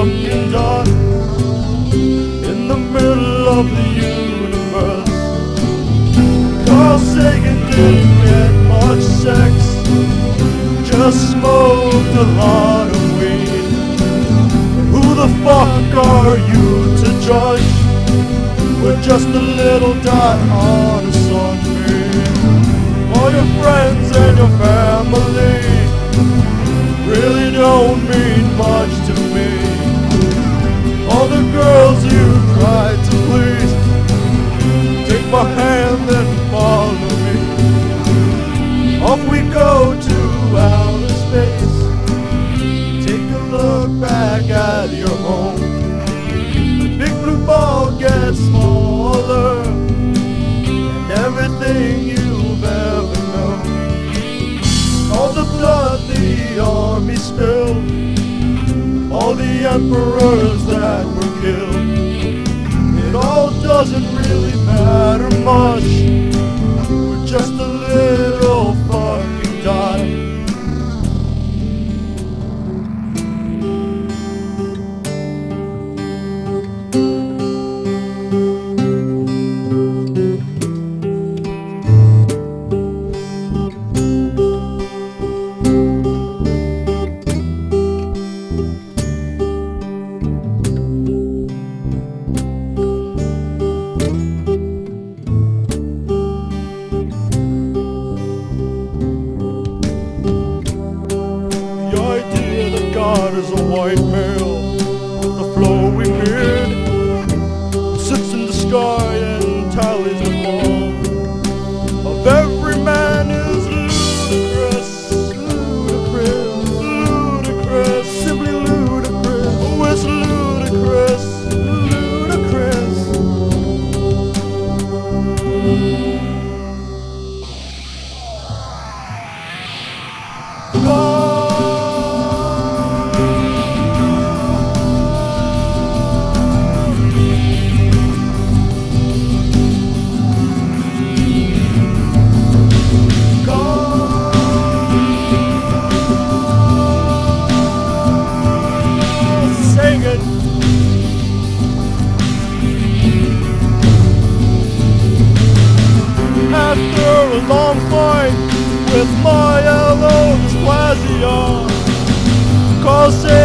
fucking done in the middle of the universe. Carl Sagan didn't get much sex, just smoked a lot of weed. Who the fuck are you to judge? We're just a little dot on a sunbeam. All your friends and your family really don't mean much to me. All the girls you tried to please, take my hand and follow me. Off we go to outer space. Take a look back at your home. The big blue ball gets smaller, and everything you've ever known, all the blood the army spilled, all the emperors that were killed, it all doesn't really matter much. We're just a little fucking dot. God is a white male with a flowing beard, who sits in the sky and tallies the fall of every man is ludicrous, ludicrous, ludicrous, simply ludicrous. Oh, it's ludicrous, ludicrous. After a long fight with my myelodysplasia, Carl Sagan